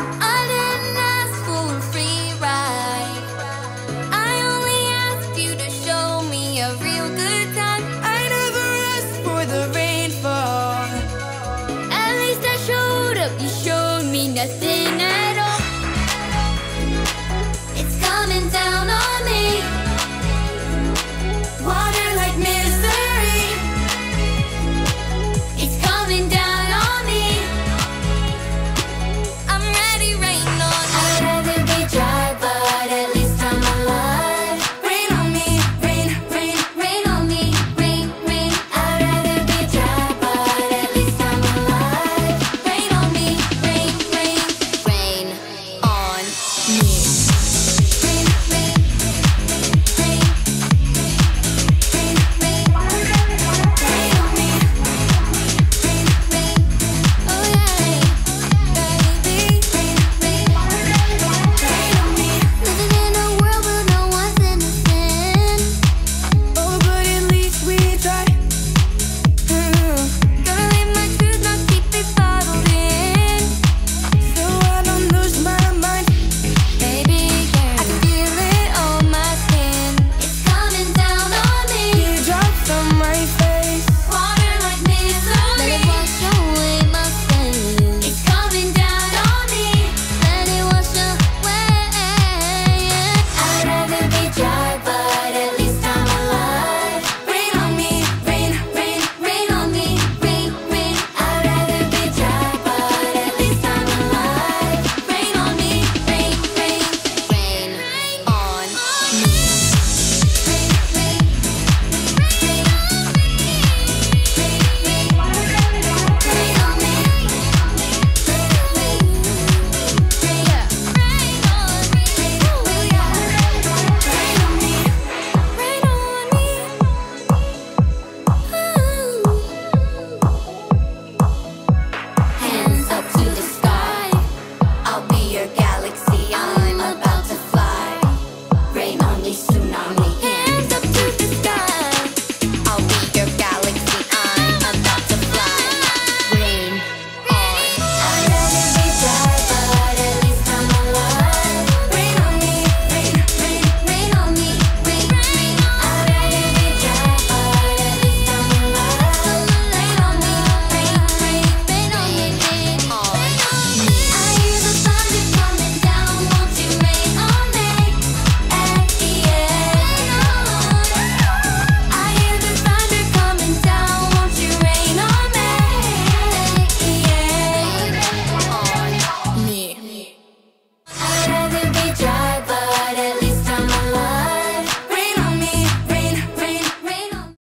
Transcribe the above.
I didn't ask for a free ride. I only asked you to show me a real good time. I never asked for the rainfall. At least I showed up, you showed me nothing else.